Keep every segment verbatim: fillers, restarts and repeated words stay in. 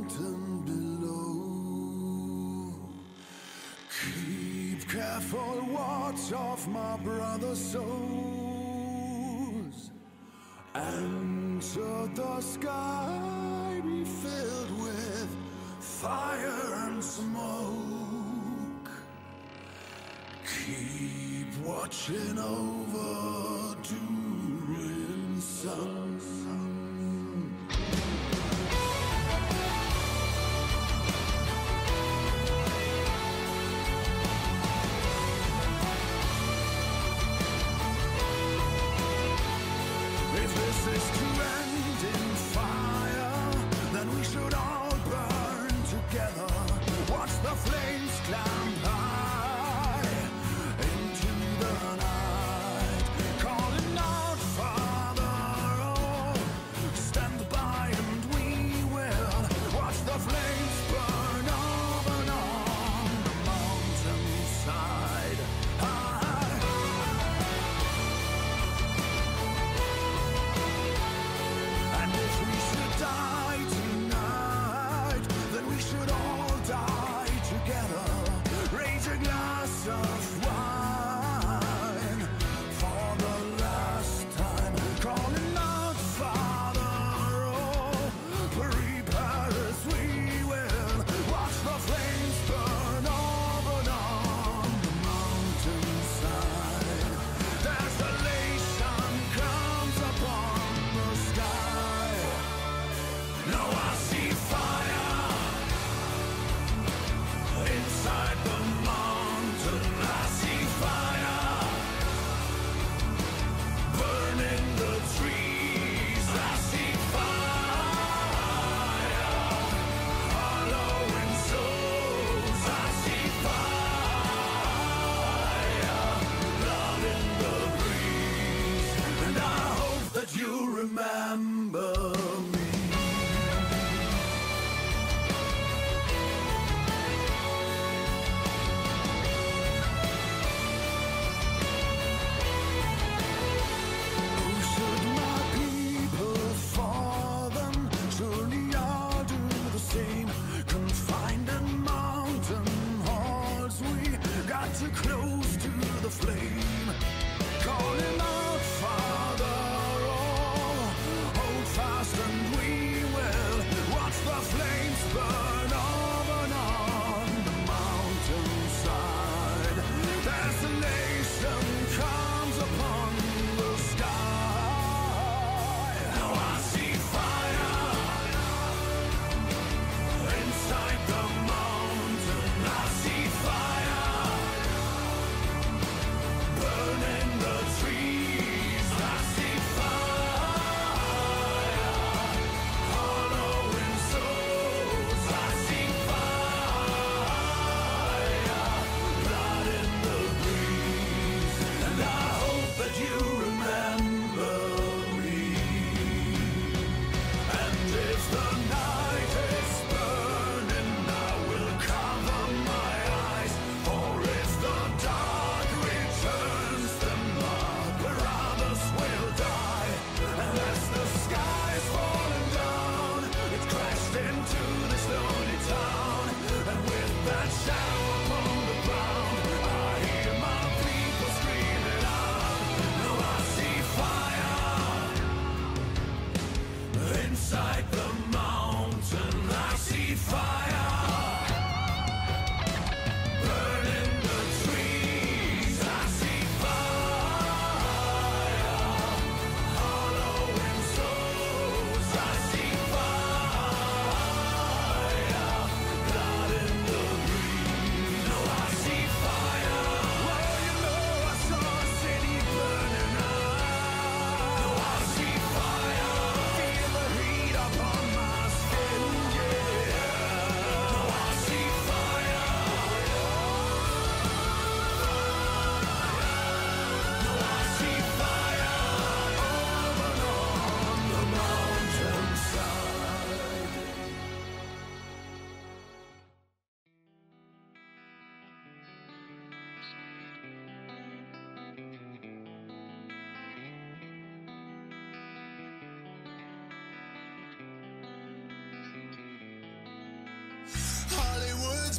mountain below. Keep careful watch of my brother's souls. And should the sky be filled with fire and smoke, keep watching over Durin sun. If this is to end in fire, then we should all burn together. Watch the flames climb high into the night, calling out, Father, oh, stand by and we will watch the flames burn over on the mountainside.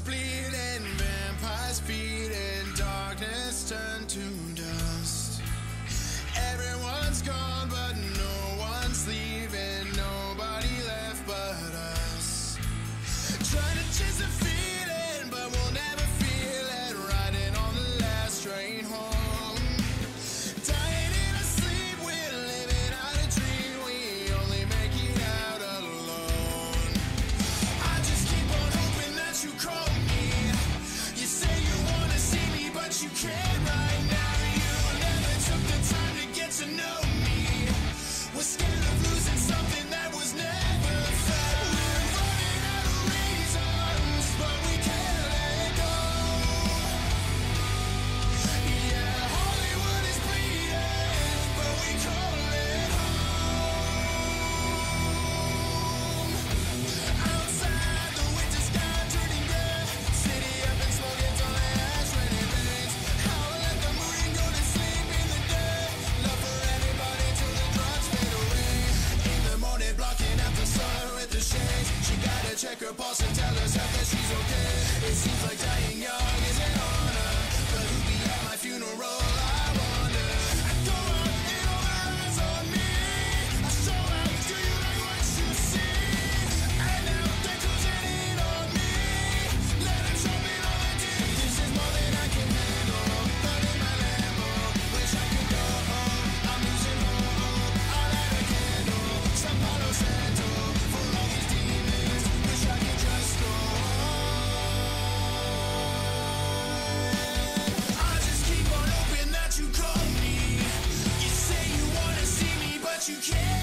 bleeding, vampires feeding, darkness turned to dust. Everyone's gone, but no one's leaving, nobody left but us. Trying to chase the feeling, but we'll never feel it, riding on the last train home. Dying in our sleep, we're living out a dream, we only make it out alone. I just keep on hoping that you call me. You say you wanna see me, but you can't right now. You never took the time to get to know me. We're scared of losing something that was never found. We're running out of reasons, but we can't let go. Yeah, Hollywood is bleeding, but we call it home. Outside, the winter sky turning red. City up in smoke, it's all ash when it rains. Howl at the moon and go to sleep in the day. Love for anybody till the drugs fade away. In the morning, blocking out the sun with the shades. She gotta check her pulse and tell herself that she's okay. It seems like dying young is an honor, but who'd be at my funeral, I wonder. I go out and all eyes on me. I show out, do you like what you see? And now they're closing in on me. Let them show me all I did. This is more than I can handle. Burning my Lambo, wish I could go home. I'm losing hope. I'll light a candle. Some Palo Santo for all these demons. Wish I could just go home. I just keep on hoping that you call me. You say you wanna see me, but you can't.